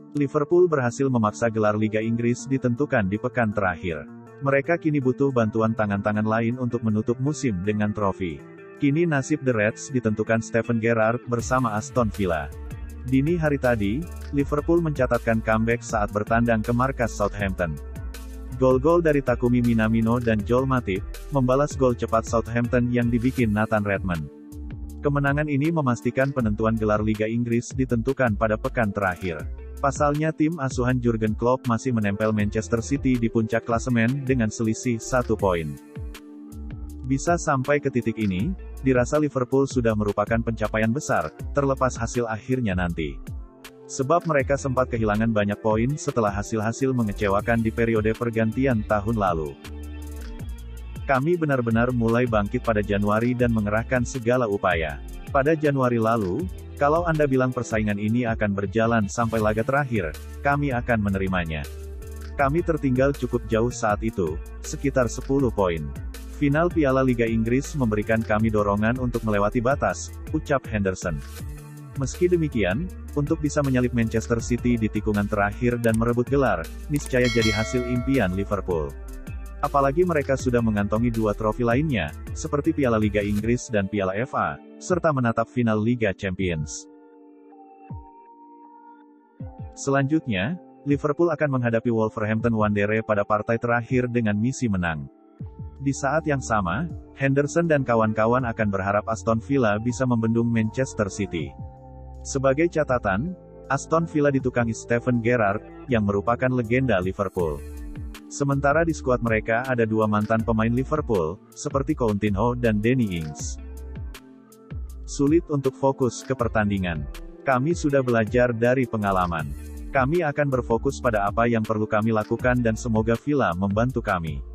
Liverpool berhasil memaksa gelar Liga Inggris ditentukan di pekan terakhir. Mereka kini butuh bantuan tangan-tangan lain untuk menutup musim dengan trofi. Kini nasib The Reds ditentukan Steven Gerrard bersama Aston Villa. Dini hari tadi, Liverpool mencatatkan comeback saat bertandang ke markas Southampton. Gol-gol dari Takumi Minamino dan Joel Matip membalas gol cepat Southampton yang dibikin Nathan Redmond. Kemenangan ini memastikan penentuan gelar Liga Inggris ditentukan pada pekan terakhir. Pasalnya tim asuhan Jurgen Klopp masih menempel Manchester City di puncak klasemen dengan selisih 1 poin. Bisa sampai ke titik ini, dirasa Liverpool sudah merupakan pencapaian besar, terlepas hasil akhirnya nanti. Sebab mereka sempat kehilangan banyak poin setelah hasil-hasil mengecewakan di periode pergantian tahun lalu. Kami benar-benar mulai bangkit pada Januari dan mengerahkan segala upaya. Pada Januari lalu, kalau Anda bilang persaingan ini akan berjalan sampai laga terakhir, kami akan menerimanya. Kami tertinggal cukup jauh saat itu, sekitar 10 poin. Final Piala Liga Inggris memberikan kami dorongan untuk melewati batas, ucap Henderson. Meski demikian, untuk bisa menyalip Manchester City di tikungan terakhir dan merebut gelar, niscaya jadi hasil impian Liverpool. Apalagi mereka sudah mengantongi 2 trofi lainnya, seperti Piala Liga Inggris dan Piala FA, serta menatap final Liga Champions. Selanjutnya, Liverpool akan menghadapi Wolverhampton Wanderers pada partai terakhir dengan misi menang. Di saat yang sama, Henderson dan kawan-kawan akan berharap Aston Villa bisa membendung Manchester City. Sebagai catatan, Aston Villa ditukangi Steven Gerrard, yang merupakan legenda Liverpool. Sementara di skuad mereka ada 2 mantan pemain Liverpool, seperti Coutinho dan Danny Ings. Sulit untuk fokus ke pertandingan. Kami sudah belajar dari pengalaman. Kami akan berfokus pada apa yang perlu kami lakukan dan semoga Villa membantu kami.